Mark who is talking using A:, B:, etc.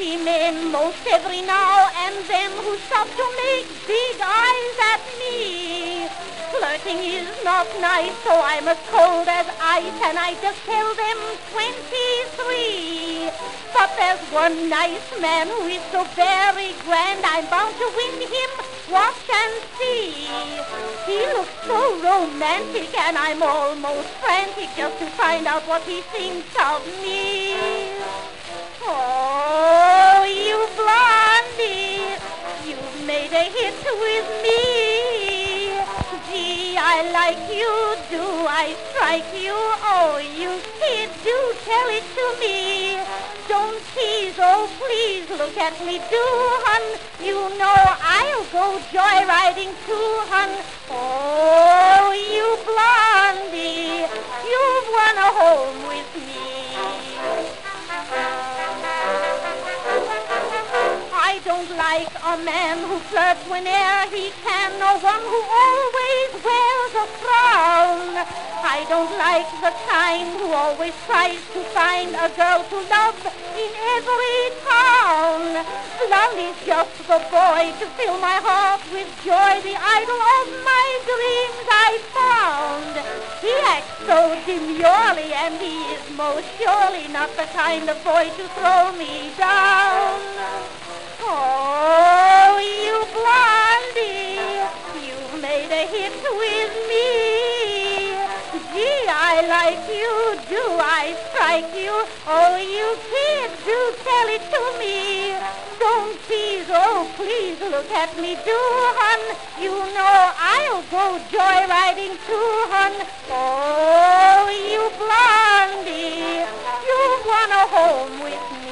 A: see men most every now and then who stop to make big eyes at me. Flirting is not nice, so I'm as cold as ice, and I just tell them 23. But there's one nice man who is so very grand, I'm bound to win him, watch and see. He looks so romantic, and I'm almost frantic just to find out what he thinks of me. Oh, you blondie, you've made a hit with me. Gee, I like you, do I strike you? Oh, you kid, do tell it to me. Don't tease, oh please, look at me do, hun. You know I'll go joyriding too, hun. Oh, you blondie, you've won a home with me. I don't like a man who flirts whene'er he can, or one who always wears a frown. I don't like the kind who always tries to find a girl to love in every town. Love is just the boy to fill my heart with joy, the idol of my dreams I found. He acts so demurely, and he is most surely not the kind of boy to throw me down. Oh, you blondie, you've made a hit with me. Gee, I like you, do I strike you? Oh, you kid, do tell it to me. Don't tease, oh, please look at me do, hun. You know I'll go joyriding too, hun. Oh, you blondie, you've won a home with me.